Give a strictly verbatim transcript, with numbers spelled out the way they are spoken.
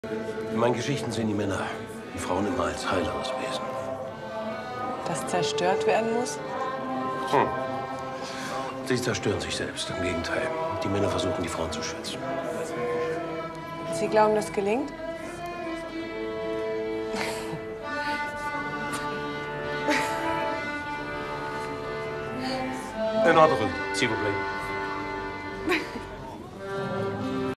In meinen Geschichten sehen die Männer die Frauen immer als heileres Wesen. Das zerstört werden muss? Hm. Sie zerstören sich selbst. Im Gegenteil. Die Männer versuchen, die Frauen zu schützen. Sie glauben, das gelingt? In Ordnung, s'il vous plaît.